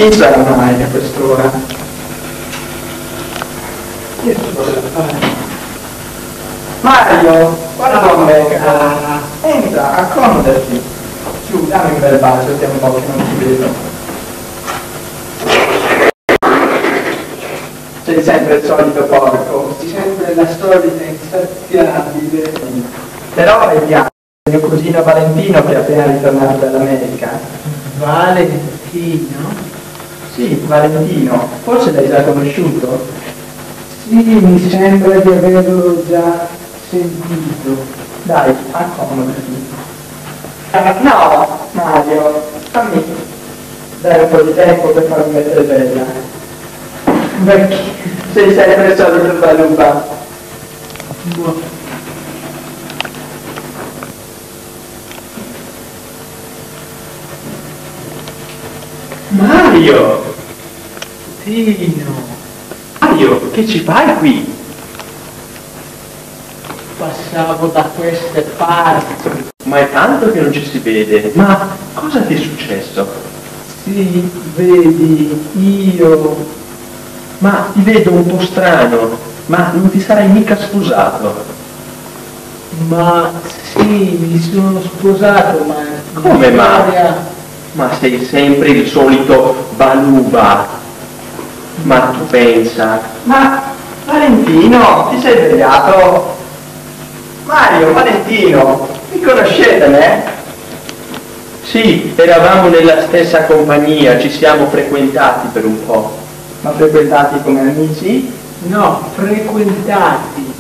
chi sarà mai a quest'ora? Io non so cosa fare. Mario, guarda me, entra, accomodati. Su, dammi un bel bacio, stiamo un po' che non ci vedo. Sei sempre il solito porco, sei sempre la solita insaziabile. Però vediamo, il mio cugino Valentino che è appena ritornato dall'America. Valentino? Sì, Valentino, forse l'hai già conosciuto? Sì, mi sembra di averlo già sentito. Dai, accomodati. No, Mario, fammi dare un po' di tempo per farmi mettere bella. Perché sei sempre il solito baluba. Mario! Tino, Mario, che ci fai qui? passavo da queste parti. Ma è tanto che non ci si vede. Ma cosa ti è successo? Sì, vedi, io... Ma ti vedo un po' strano. Ma non ti sarai mica sposato? Ma sì, mi sono sposato, ma... Come ma? Ma sei sempre il solito baluba. Ma tu pensa... Ma Valentino, ti sei svegliato? Mario, Valentino, mi conoscete me? Sì, eravamo nella stessa compagnia, ci siamo frequentati per un po'. Ma frequentati come amici? No, frequentati.